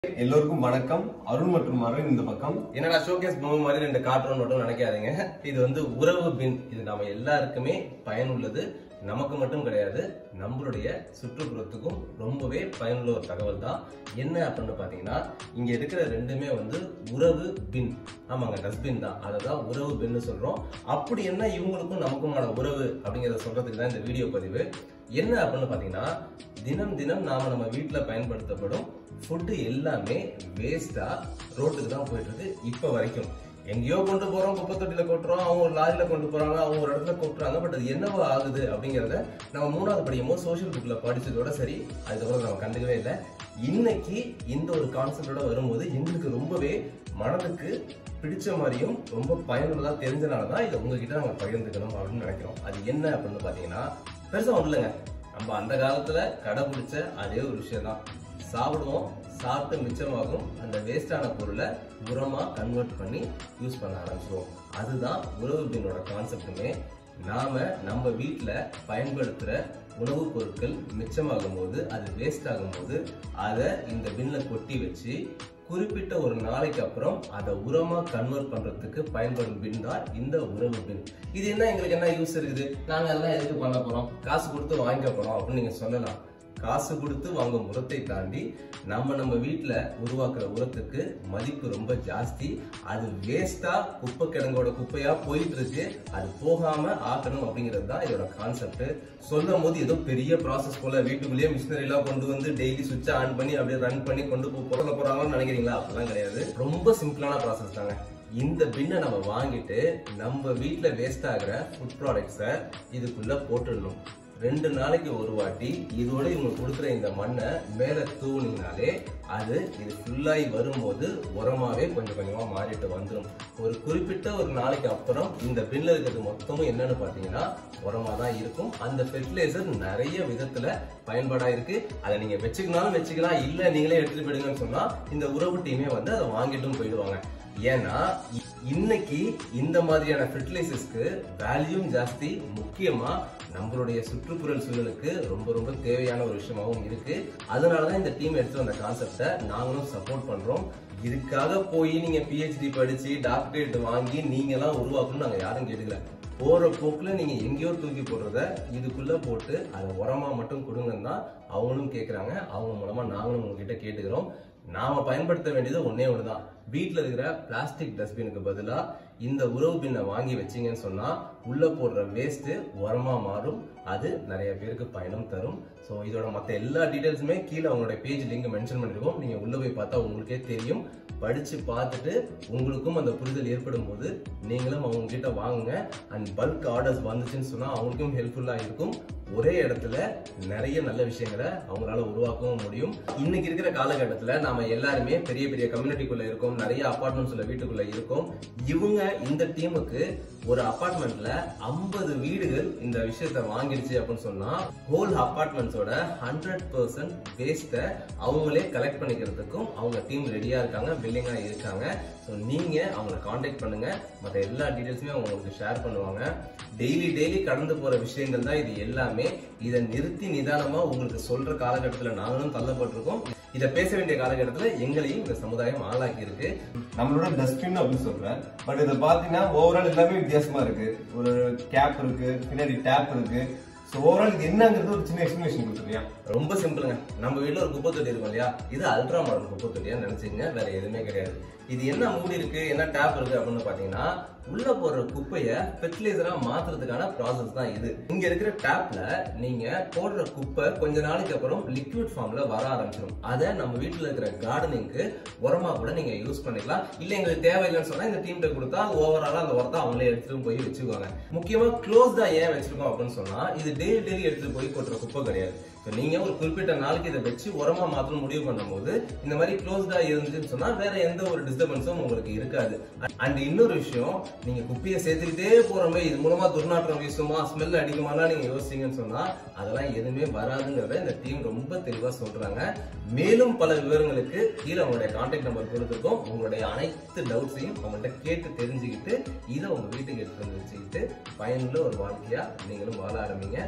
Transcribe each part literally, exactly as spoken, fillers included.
எல்லோருக்கும் வணக்கம். அருண் மற்றும் அருண் இந்த பக்கம். என்னடா ஷோகேஸ் பொம்மை மாதிரி ரெண்டு கார்ட்டூன் மட்டும் நினைக்காதீங்க. இது வந்து உறவு பின். இது நம்ம எல்லாருக்குமே பயனுள்ளது. நமக்கு மட்டும் கிடையாது, நம்மளுடைய சுற்றுப்புறத்துக்கும் ரொம்பவே பயனுள்ள ஒரு தகவல் தான். என்ன அப்படின்னு பாத்தீங்கன்னா, இங்க இருக்கிற ரெண்டுமே வந்து உறவு பின். ஆமாங்க, டஸ்ட்பின் தான். அததான் உறவு பின்னு சொல்றோம். அப்படி என்ன இவங்களுக்கும் நமக்குமான உறவு அப்படிங்கறத சொல்றதுக்கு தான் இந்த வீடியோ பதிவு. என்ன அப்படின்னு பாத்தீங்கன்னா, தினம் தினம் நாம நம்ம வீட்டுல பயன்படுத்தப்படும் ஃபுட்டு எல்லாமே வேஸ்டா ரோட்டுக்கு தான் போயிட்டு இருக்கு இப்ப வரைக்கும். எங்கேயோ கொண்டு போறோம், குப்பை தொட்டியில கொட்டுறோம், அவங்க ஒரு லாரியில கொண்டு போறாங்க, அவங்க ஒரு இடத்துல கொட்டுறாங்க. பட் அது என்னவோ ஆகுது அப்படிங்கறத நம்ம மூணாவது படிக்குமோ சோசியல் புக்ல படிச்சதோட சரி, அதுக்கப்புறம் நம்ம கண்டுக்கவே இல்லை. இன்னைக்கு இந்த ஒரு கான்செப்டோட வரும்போது எங்களுக்கு ரொம்பவே மனதுக்கு பிடிச்ச மாதிரியும் ரொம்ப பயனுள்ளதா தெரிஞ்சனாலதான் இதை உங்ககிட்ட நம்ம பகிர்ந்துக்கணும் அப்படின்னு நினைக்கிறோம். அது என்ன அப்படின்னு பாத்தீங்கன்னா, பெருசா ஒண்ணு இல்லைங்க. நம்ம அந்த காலத்துல கடைபிடிச்ச அதே ஒரு விஷயம் தான். சாப்பிடுவோம், சாப்பிட்டு மிச்சமாகும் அந்த வேஸ்டான பொருளை உரமா கன்வெர்ட் பண்ணி யூஸ் பண்ண ஆரம்பிச்சிடுவோம். அதுதான் உறவு பின்னோட கான்செப்டுமே. நாம நம்ம வீட்டுல பயன்படுத்துற உணவுப் பொருட்கள் மிச்சமாகும் போது, அது வேஸ்ட் ஆகும் போது அதை இந்த பின்ல கொட்டி வச்சு குறிப்பிட்ட ஒரு நாளைக்கு அப்புறம் அதை உரமா கன்வெர்ட் பண்றதுக்கு பயன்படும் பின் தான் இந்த உறவு பின். இது என்ன, எங்களுக்கு என்ன யூஸ் இருக்குது, நாங்க எல்லாம் எதுக்கு பண்ண போறோம், காசு கொடுத்து வாங்கிக்க போறோம் அப்படின்னு நீங்க சொல்லலாம். காசு கொடுத்து வாங்கும் உரத்தை தாண்டி நம்ம நம்ம வீட்டுல உருவாக்குற உரத்துக்கு மதிப்பு ரொம்ப ஜாஸ்தி. அது வேஸ்டா குப்பை கிடங்கோட குப்பையா போயிட்டு இருக்கு. அது போகாம ஆக்கணும் அப்படிங்கிறது தான் இதோட கான்செப்ட். சொல்லும் போது ஏதோ பெரிய ப்ராசஸ் போல வீட்டுக்குள்ளேயே மிஷினரி எல்லாம் கொண்டு வந்து டெய்லி சுவிட்ச் ஆன் பண்ணி அப்படியே ரன் பண்ணி கொண்டு போக போறாங்கன்னு நினைக்கிறீங்களா? அப்படிலாம் கிடையாது. ரொம்ப சிம்பிளான ப்ராசஸ் தாங்க. இந்த பின்னை நம்ம வாங்கிட்டு நம்ம வீட்டுல வேஸ்ட் ஆகிற ஃபுட் ப்ராடக்ட்ஸை இதுக்குள்ள போட்டுடணும். ரெண்டு நாளைக்கு ஒரு வாட்டி இதோட இவங்க கொடுக்குற இந்த மண்ணை மேல தூவுனீங்கனாலே அது இது ஃபுல்லாகி வரும்போது உரமாவே கொஞ்சம் கொஞ்சமா மாறிட்டு வந்துடும். ஒரு குறிப்பிட்ட ஒரு நாளைக்கு அப்புறம் இந்த பின்ல இருக்கிறது மொத்தமும் என்னன்னு பாத்தீங்கன்னா உரமா தான் இருக்கும். அந்த ஃபெர்டிலைசர் நிறைய விதத்துல பயன்பாடா இருக்கு. அதை நீங்க வச்சுக்கனாலும் வச்சுக்கலாம், இல்ல நீங்களே எடுத்துட்டு போயிடுங்கன்னு சொன்னா இந்த உறவு டீமே வந்து அதை வாங்கிட்டும் போயிடுவாங்க. ஏன்னா இன்னைக்கு இந்த மாதிரியான ஃபெர்டிலைசர்ஸ்க்கு வேல்யூம் ஜாஸ்தி, முக்கியமா நம்மளுடைய சுற்றுப்புறல் சூழலுக்கு ரொம்ப ரொம்ப தேவையான ஒரு விஷயமாகவும் இருக்கு. அதனாலதான் இந்த டீம் எடுத்து வந்த கான்செப்டை நாங்களும் சப்போர்ட் பண்றோம். இதுக்காக போய் நீங்க பிஹெச்டி படிச்சு டாக்டரேட் வாங்கி நீங்க எல்லாம் உருவாக்கணும்னு நாங்க யாரும் கேட்டுக்கல. போற போக்குல நீங்க எங்கேயோ தூக்கி போடுறத இதுக்குள்ள போட்டு அதை உரமா மட்டும் கொடுங்கன்னு தான் அவங்களும் கேட்கறாங்க. அவங்க மூலமா நாங்களும் உங்ககிட்ட கேட்டுக்கிறோம். நாம பயன்படுத்த வேண்டியது ஒன்னே ஒண்ணுதான். வீட்டுல இருக்கிற பிளாஸ்டிக் டஸ்ட்பினுக்கு பதிலா இந்த உறவு பின்னை வாங்கி வச்சீங்கன்னு சொன்னா உள்ள போடுற வேஸ்ட் உரமா மாறும். அது நிறைய பேருக்கு பயனும் தரும். ஸோ இதோட மற்ற எல்லா டீடைல்ஸுமே கீழே அவங்களோட பேஜ் லிங்க் மென்ஷன் பண்ணிருக்கோம். நீங்க உள்ள போய் பார்த்தா உங்களுக்கே தெரியும். படிச்சு பார்த்துட்டு உங்களுக்கும் அந்த புரிதல் ஏற்படும் போது நீங்களும் அவங்க கிட்ட வாங்குங்க. அண்ட் பல்க் ஆர்டர்ஸ் வந்துச்சுன்னு சொன்னா அவங்களுக்கும் ஹெல்ப்ஃபுல்லா இருக்கும். ஒரே இடத்துல நிறைய நல்ல விஷயங்களை அவங்களால உருவாக்கவும் முடியும். இன்னைக்கு இருக்கிற காலகட்டத்துல நாம எல்லாருமே பெரிய பெரிய கம்யூனிட்டிக்குள்ள இருக்கோம், நிறைய அபார்ட்மெண்ட்ஸ்ல வீட்டுக்குள்ள இருக்கோம். இவங்க இந்த டீமுக்கு ஒரு அபார்ட்மெண்ட்ல ஐம்பது வீடுகள் இந்த விஷயத்த வாங்கிடுச்சு அப்படின்னு சொன்னா ஹோல் அபார்ட்மெண்ட்ஸோட ஹண்ட்ரட் பர்சன்ட் வேஸ்ட்டை அவங்களே கலெக்ட் பண்ணிக்கிறதுக்கும் அவங்க டீம் ரெடியா இருக்காங்க, வில்லிங்கா இருக்காங்க. ஸோ நீங்க அவங்களை கான்டாக்ட் பண்ணுங்க. மற்ற எல்லா டீடைல்ஸுமே அவங்க உங்களுக்கு ஷேர் பண்ணுவாங்க. டெய்லி டெய்லி கடந்து போற விஷயங்கள் தான் இது எல்லாமே. இதை நிறுத்தி நிதானமா உங்களுக்கு சொல்ற காலகட்டத்தில் நாங்களும் தள்ளப்பட்டிருக்கோம். இதை பேச வேண்டிய காலகட்டத்தில் எங்களையும் இந்த சமுதாயம் ஆளாக்கி இருக்கு. நம்மளோட டஸ்ட்பின் அப்படின்னு சொல்றேன். பட் இதை பாத்தீங்கன்னா ஓவரால் எல்லாமே வித்தியாசமா இருக்கு. ஒரு கேப் இருக்கு, பின்னாடி டேப் இருக்கு. ஸோ ஓவரால் இது என்னங்கிறது ஒரு சின்ன எக்ஸ்பிளேஷன் கொடுத்துருக்கியா? ரொம்ப சிம்பிளுங்க. நம்ம வீட்டுல ஒரு குப்பை தொட்டி இருக்கும் இல்லையா, இது அல்ட்ரா மாடல் குப்பை தொட்டியா நினைச்சுங்க, வேற எதுவுமே கிடையாது. இது என்ன மூடி இருக்கு, என்ன டேப் இருக்கு அப்படின்னு பாத்தீங்கன்னா உள்ள போடுற குப்பைய ஃபெர்டிலைசரா மாத்துறதுக்கான ப்ராசஸ் தான் இது. இங்க இருக்கிற டேப்ல நீங்க போடுற குப்பை கொஞ்ச நாளைக்கு அப்புறம் லிக்விட் ஃபார்ம்ல வர ஆரம்பிச்சிடும். அதை நம்ம வீட்டுல இருக்கிற கார்டனிங்க்கு உரமா கூட நீங்க யூஸ் பண்ணிக்கலாம். இல்ல எங்களுக்கு தேவையில்லைன்னு சொன்னா இந்த டீம்ல கொடுத்தா ஓவராலா அந்த உரத்தை அவங்களே எடுத்துட்டு போய் வச்சுக்குவாங்க. முக்கியமா க்ளோஸ்டா ஏன் வச்சிருக்கோம் அப்படின்னு சொன்னா இது டெய்லி டெய்லி எடுத்துட்டு போய் கொட்டுற குப்பை கிடையாது. நீங்க ஒரு குறிப்பிட்ட நாளைக்கு இதை வச்சு உரமா மாத்தணும் முடிவு பண்ணும் போது இந்த மாதிரி க்ளோஸ்டா இருந்துச்சுன்னு சொன்னா வேற எந்த ஒரு டிஸ்டர்பன்ஸும் உங்களுக்கு இருக்காது. அண்ட் இன்னொரு விஷயம், நீங்க குப்பையை சேர்த்துக்கிட்டே போறோமே இது மூலமா துர்நாற்றம் வீசுமா, ஸ்மெல் அடிக்குமாலாம் நீங்க யோசிச்சீங்கன்னு சொன்னா அதெல்லாம் எதுவுமே வராதுங்கிறத இந்த டீம் ரொம்ப தெளிவா சொல்றாங்க. மேலும் பல விவரங்களுக்கு கீழே அவங்களுடைய கான்டாக்ட் நம்பர் கொடுத்துருக்கோம். உங்களுடைய அனைத்து டவுட்ஸையும் அவங்கள்ட்ட கேட்டு தெரிஞ்சுக்கிட்டு இதை உங்க வீட்டுக்கு எடுத்து வந்து வச்சுக்கிட்டு பயனுள்ள ஒரு வாழ்க்கையா நீங்களும் வாழ ஆரம்பிங்க.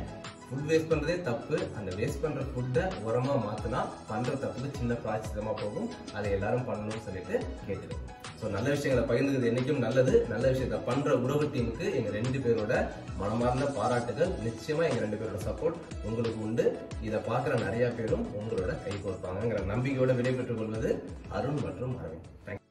ஃபுட் வேஸ்ட் பண்றதே தப்பு. அந்த வேஸ்ட் பண்ற ஃபுட்டை உரமா மாத்தினா பண்ற தப்புக்கு சின்ன பிராய்ச்சிதமா போகும். அதை எல்லாரும் பண்ணணும்னு சொல்லிட்டு கேட்டுருக்கோம். ஸோ நல்ல விஷயங்களை பகிர்ந்துக்கிறது என்னைக்கும் நல்லது. நல்ல விஷயத்த பண்ற உறவு டீமுக்கு எங்க ரெண்டு பேரோட மனமார்ந்த பாராட்டுகள். நிச்சயமா எங்க ரெண்டு பேரோட சப்போர்ட் உங்களுக்கு உண்டு. இதை பார்க்குற நிறைய பேரும் உங்களோட கை கோர்ப்பாங்கிற நம்பிக்கையோட விடைபெற்றுக் கொள்வது அருண் மற்றும் அரவிந்த். தேங்க்யூ.